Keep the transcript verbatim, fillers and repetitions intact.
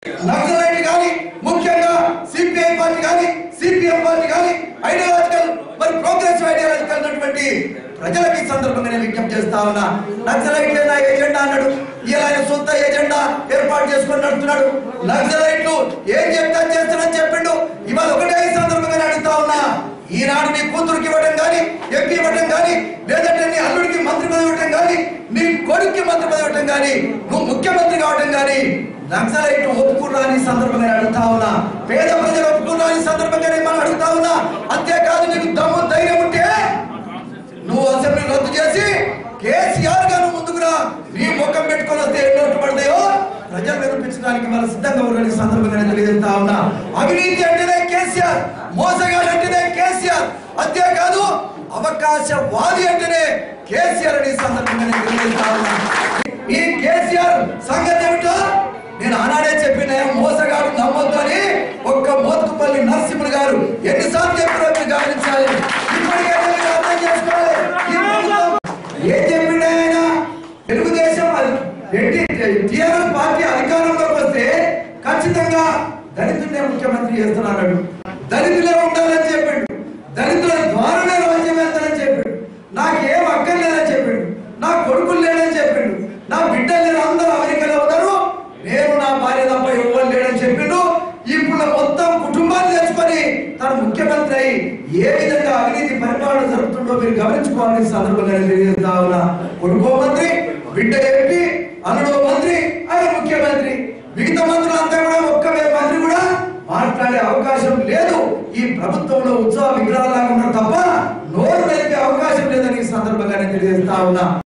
నక్సలైట్ కానీ ముఖ్యంగా CPI party కానీ సిపిఎం పార్టీ కానీ ఐడియాలజికల్ మరి ప్రోగ్రెసివ్ ఐడియాలజికల్ అన్నటువంటి ప్రజలకి సందర్భంగా నేను విజ్ఞప్తి చేస్తా ఉన్నా. నక్సలైట్లే నా ఏజెండా అన్నాడు, ఇలా ఆయన సొంత ఏజెండా ఏర్పాటు చేసుకొని నడుస్తున్నాడు. నక్సలైట్లు ఏం చెప్తా చేస్తానని చెప్పిండు. ఇవాళ ఒకటే ఈ సందర్భంగా అడుగుతా ఉన్నా, ఈనాడు నీ కూతురికి ఇవ్వడం కానీ ఎంపీ ఇవ్వడం కానీ లేదంటే నీ అల్లుడికి మంత్రి పదవి ఇవ్వడం కానీ నీ కొడుక్కి మంత్రి పదవి ఇవ్వడం కానీ నువ్వు ముఖ్యమంత్రి కావడం కానీ నక్సలైట్ ఒప్పుకున్నా అని సందర్భంగా అడుగుతా ఉన్నా. పేద ప్రజలు ఒప్పుకున్నా అని సందర్భంగా మనం అడుగుతా ఉన్నా. అంతేకాదు నీకు దమ్ము ధైర్యం ఉంటే నువ్వు అసెంబ్లీ రద్దు చేసి కేసీఆర్ గారు ముందుకురా, నీ ముఖం పెట్టుకొని వస్తే ఎన్ని ఓట్లు పడతాయో ప్రజలు నిరూపించడానికి వాళ్ళు సిద్ధంగా ఉన్నారని సందర్భంగా తెలియజేస్తా ఉన్నా. అవినీతి అంటేనే కేసీఆర్, మోసగాడు అంటేనే కేసీఆర్, అంతేకాదు అవకాశవాది అంటేనే కేసీఆర్ అని సందర్భంగా తెలియజేస్తా ఉన్నా. ఈ కేసీఆర్ సంగతి ఏమిటో నేను ఆనాడే చెప్పిన మోసగాడు నమ్మొద్దు అని ఒక్క మోత్కుపల్లి నరసింహులు గారు ఎన్నిసార్లు చెప్పారో మీరు గమనించాలి. ఇప్పటికే అర్థం చేసుకోవాలి. ఏం చెప్పిండు ఆయన? తెలుగుదేశం టీఆర్ఎస్ పార్టీ అధికారంలోకి వస్తే ఖచ్చితంగా దళితులనే ముఖ్యమంత్రి చేస్తున్నాడు, దళితులే ఉండాలని చెప్పిండు, దళితుల ద్వారానే రాజ్యం వెళ్తానని చెప్పిండు, నాకేం అక్కర్లేదని చెప్పిండు, నా కొడుకులు లేదని చెప్పిండు, నా బిడ్డలు లేరు, అందరూ అమెరికాలో ఉన్నారు, నేను నా భార్య తప్ప ఎవరు లేడని చెప్పిండు. ఇప్పుడు మొత్తం కుటుంబాన్ని తెచ్చుకొని తను ముఖ్యమంత్రి అయి ఏ విధంగా అవినీతి పరిపాలన జరుగుతుందో మీరు గమనించుకోవాలని సందర్భంగా తెలియజేస్తా ఉన్నా. కొడుకో మంత్రి, బిడ్డ ఎంపీ, అల్లుడో మంత్రి, ఆయన ముఖ్యమంత్రి. మిగతా మంత్రులంతా కూడా ఒక్క మంత్రి కూడా మాట్లాడే అవకాశం లేదు. ఈ ప్రభుత్వంలో ఉత్సవ విగ్రహాలాగా ఉన్నారు తప్ప నోరు మెలిపే అవకాశం లేదని సందర్భంగా తెలియజేస్తా ఉన్నా.